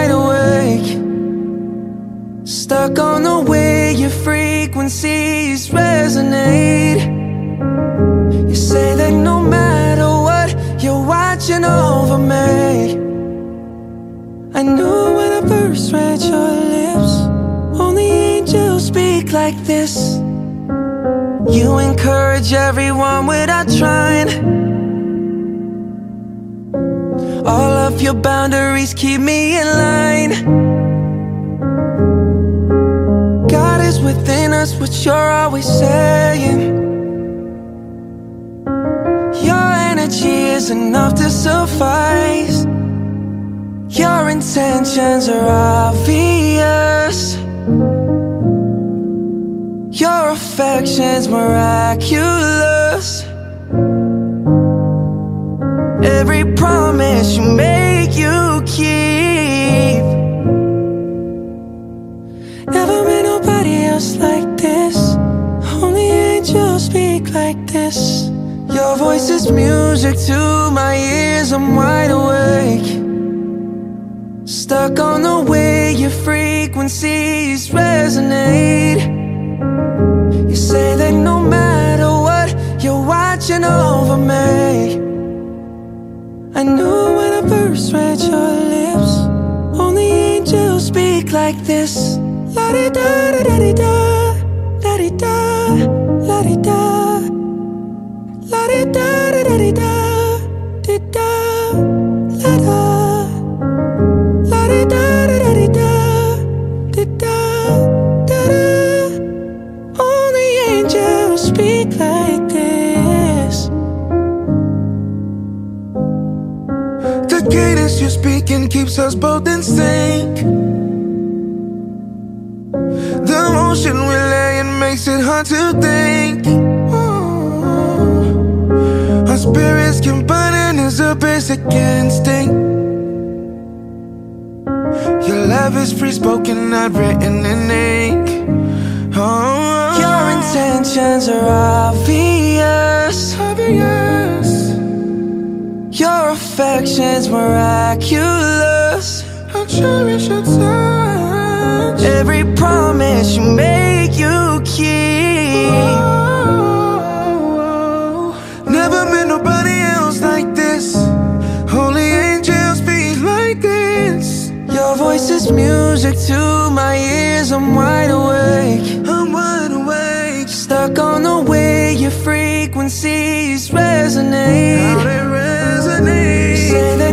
wide awake, stuck on the way your frequencies resonate. You say that no matter what, you're watching over me. I knew when I first read your lips, only angels speak like this. You encourage everyone without trying. All of your boundaries keep me in line. God is within us, what you're always saying. Your energy is enough to suffice. Your intentions are obvious. Your affection's miraculous. Every promise you make, you keep. Never met nobody else like this. Only angels speak like this. Your voice is music to my ears, I'm wide awake, stuck on the way your frequencies resonate. You say that no matter what, you're watching over me. I knew when I first read your lips, only angels speak like this. La-di-da-da-da-di-da, la-di-da, la-di-da, la-di-da-da-da-di-da, di-da, la-da, la-di-da-da-da-di-da, di-da, da-da. Only angels speak like this. The cadence you're speaking keeps us both in sync. The motion we're laying makes it hard to think. Our spirits combining is a basic instinct. Your love is free-spoken, not written in ink. Your intentions are obvious. Your affection's miraculous. I cherish your touch. Every promise you make, you keep. Never met nobody else like this. Only angels speak like this. Your voice is music to my ears, I'm wide awake, I'm wide awake, stuck on the way your frequencies resonate. how they resonate. Say that